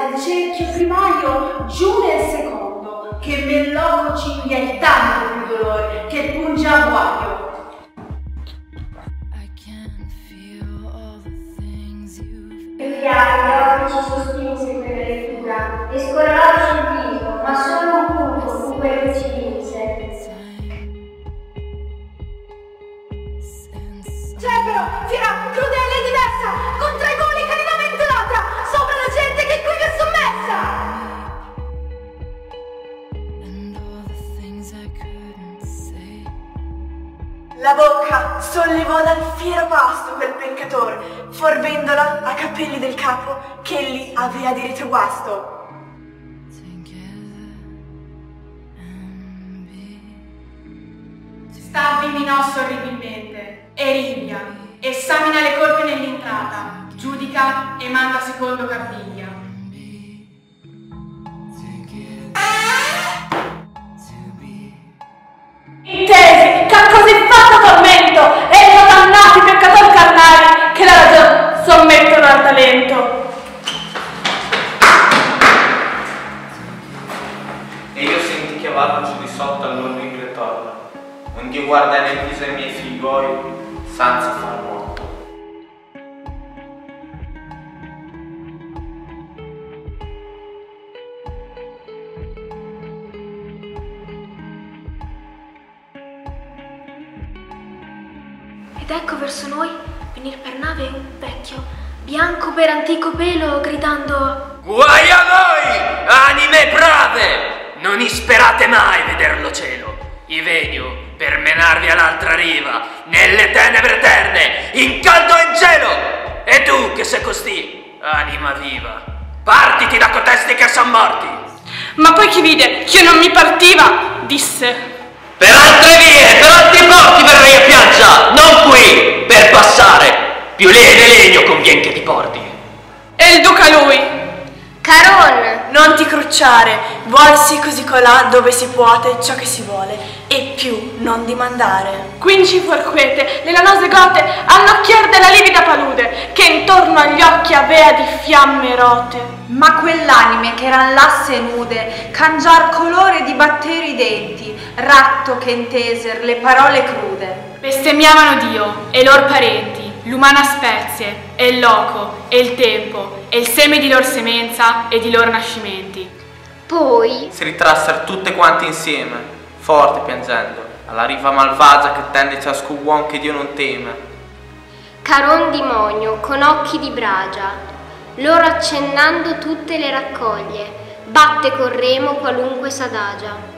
dal cerchio primario giù nel secondo, che me loco cinghia il tanto più dolore che punge a guaio. Gli occhi ci sospinse quella lettura e scorrerò sul viso, ma solo un punto fu quello che ci vinse. Cerbero, fiera, crudele e diversa, contra i goli carinamente l'altra, sopra la gente che qui vi è sommessa. La bocca sollevò dal fiero pasto quel peccatore, forbendola a capelli del capo che egli avea di retroguasto. Stavvi minosso orribilmente, e rivia, esamina le colpe nell'entrata, giudica e manda secondo Cardiglia. Intesi, che ha così fatto tormento, e non dannati peccatori carnali, che la ragione sommettono al talento. E io senti che vado giù di sotto all'orribile torno, onde io guarda nel viso ai miei figliuoli, senza far morto. Ed ecco verso noi venir per nave un vecchio, bianco per antico pelo, gridando: Guai a voi, anime brave! Non isperate mai vederlo cielo. I venio per menarvi all'altra riva, nelle tenebre eterne, in caldo e in cielo. E tu che sei costì, anima viva, partiti da cotesti che son morti. Ma poi chi vide che io non mi partiva, disse: Per altre vie, per altri porti verrei a piaggia, non qui, per passare. Più lieve legno convien che ti porti. E il duca lui: Caron! non ti crucciare, volsi così colà dove si puote ciò che si vuole, e più non dimandare. Quinci forquete, le lanose gote, all'occhier della livida palude, che intorno agli occhi avea di fiamme rote. Ma quell'anime che eran lasse nude, cangiar colore di battere i denti, ratto che inteser le parole crude. Bestemmiavano Dio e lor parenti, l'umana spezie, e il loco, e il tempo, e il seme di lor semenza e di lor nascimenti. Poi Si ritrassero tutte quante insieme, forte piangendo, alla riva malvagia che tende ciascun uomo che Dio non teme. Caron dimonio con occhi di bragia, loro accennando tutte le raccoglie, batte col remo qualunque s'adagia.